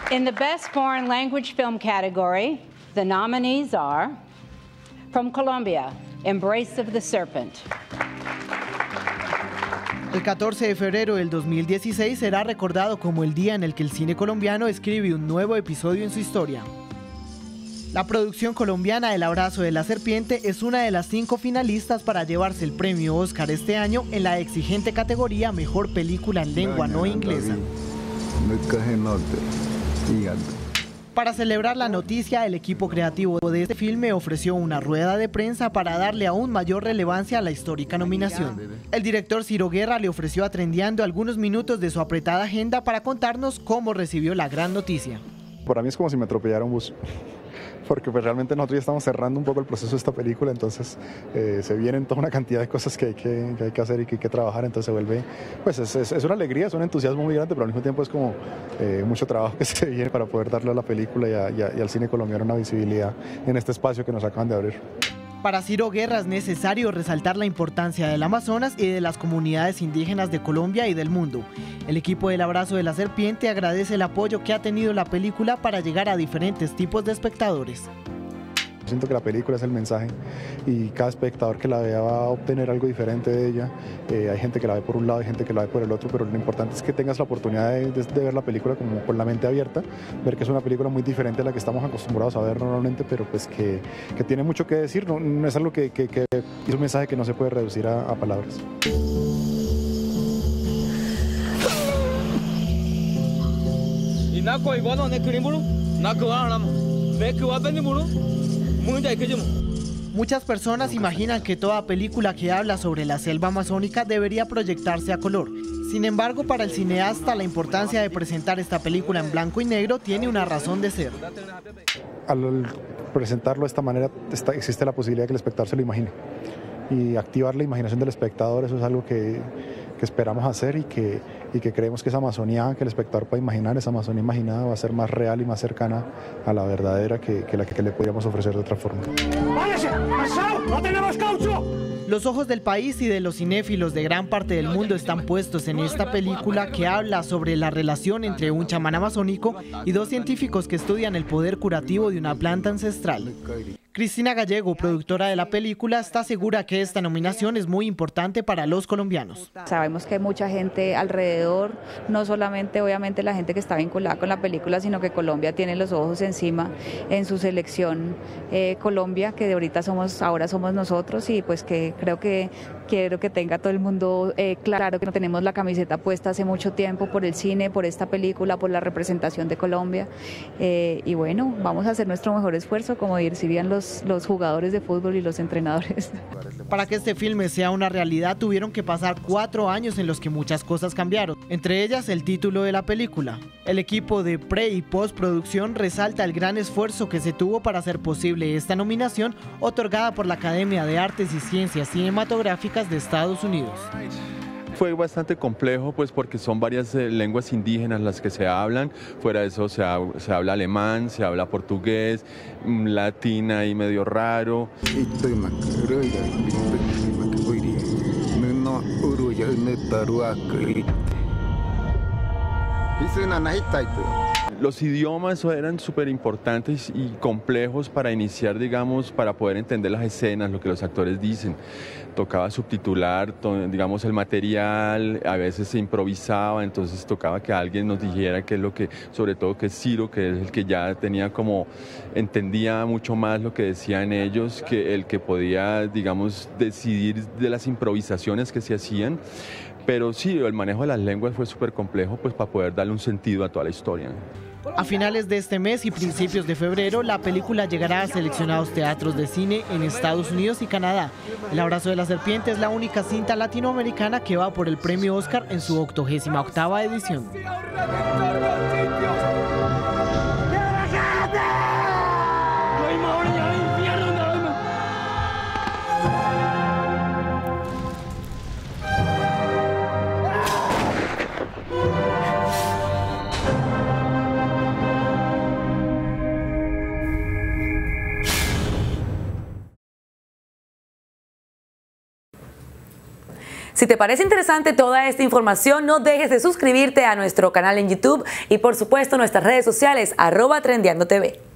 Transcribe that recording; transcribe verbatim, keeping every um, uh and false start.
In the Best Foreign Language Film category, the nominees are from Colombia, Embrace of the Serpent. El catorce de febrero del dos mil dieciséis será recordado como el día en el que el cine colombiano escribe un nuevo episodio en su historia. La producción colombiana El Abrazo de la Serpiente es una de las cinco finalistas para llevarse el premio Oscar este año en la exigente categoría Mejor Película en Lengua No Inglesa. Para celebrar la noticia, el equipo creativo de este filme ofreció una rueda de prensa para darle aún mayor relevancia a la histórica nominación. El director Ciro Guerra le ofreció a Trendiando algunos minutos de su apretada agenda para contarnos cómo recibió la gran noticia. Para mí es como si me atropellara un bus, porque pues realmente nosotros ya estamos cerrando un poco el proceso de esta película, entonces eh, se vienen toda una cantidad de cosas que hay que, que, hay que hacer y que hay que trabajar, entonces se vuelve, pues es, es, es una alegría, es un entusiasmo muy grande, pero al mismo tiempo es como eh, mucho trabajo que se viene para poder darle a la película y, a, y, a, y al cine colombiano una visibilidad en este espacio que nos acaban de abrir. Para Ciro Guerra es necesario resaltar la importancia del Amazonas y de las comunidades indígenas de Colombia y del mundo. El equipo del Abrazo de la Serpiente agradece el apoyo que ha tenido la película para llegar a diferentes tipos de espectadores. Siento que la película es el mensaje y cada espectador que la vea va a obtener algo diferente de ella. Eh, hay gente que la ve por un lado, hay gente que la ve por el otro, pero lo importante es que tengas la oportunidad de, de, de ver la película como con la mente abierta, ver que es una película muy diferente a la que estamos acostumbrados a ver normalmente, pero pues que, que tiene mucho que decir, no, no es algo que, que, que es un mensaje que no se puede reducir a, a palabras. Muchas personas imaginan que toda película que habla sobre la selva amazónica debería proyectarse a color. Sin embargo, para el cineasta, la importancia de presentar esta película en blanco y negro tiene una razón de ser. Al presentarlo de esta manera, está, existe la posibilidad de que el espectador se lo imagine. Y activar la imaginación del espectador, eso es algo que, que esperamos hacer y que, y que creemos que esa Amazonía que el espectador puede imaginar, esa Amazonía imaginada va a ser más real y más cercana a la verdadera que, que la que, que le podríamos ofrecer de otra forma. ¡Váyase! ¡No tenemos caucho! Los ojos del país y de los cinéfilos de gran parte del mundo están puestos en esta película que habla sobre la relación entre un chamán amazónico y dos científicos que estudian el poder curativo de una planta ancestral. Cristina Gallego, productora de la película, está segura que esta nominación es muy importante para los colombianos. Sabemos que hay mucha gente alrededor, no solamente obviamente la gente que está vinculada con la película, sino que Colombia tiene los ojos encima en su selección eh, Colombia, que de ahorita somos, ahora somos nosotros, y pues que creo que quiero que tenga todo el mundo eh, claro que no tenemos la camiseta puesta hace mucho tiempo por el cine, por esta película, por la representación de Colombia, eh, y bueno, vamos a hacer nuestro mejor esfuerzo, como dirían los Los, los jugadores de fútbol y los entrenadores. Para que este filme sea una realidad tuvieron que pasar cuatro años en los que muchas cosas cambiaron, entre ellas el título de la película. El equipo de pre y postproducción resalta el gran esfuerzo que se tuvo para hacer posible esta nominación otorgada por la Academia de Artes y Ciencias Cinematográficas de Estados Unidos. Fue bastante complejo, pues porque son varias eh, lenguas indígenas las que se hablan. Fuera de eso se, ha, se habla alemán, se habla portugués, latina y medio raro. Los idiomas eran súper importantes y complejos para iniciar, digamos, para poder entender las escenas, lo que los actores dicen. Tocaba subtitular, digamos, el material, a veces se improvisaba, entonces tocaba que alguien nos dijera qué es lo que, sobre todo que Ciro, que es el que ya tenía como, entendía mucho más lo que decían ellos, que el que podía, digamos, decidir de las improvisaciones que se hacían. Pero sí, el manejo de las lenguas fue súper complejo, pues para poder darle un sentido a toda la historia. A finales de este mes y principios de febrero, la película llegará a seleccionados teatros de cine en Estados Unidos y Canadá. El Abrazo de la Serpiente es la única cinta latinoamericana que va por el premio Oscar en su octogésima octava edición. Si te parece interesante toda esta información, no dejes de suscribirte a nuestro canal en YouTube y por supuesto nuestras redes sociales, arroba Trendiando T V.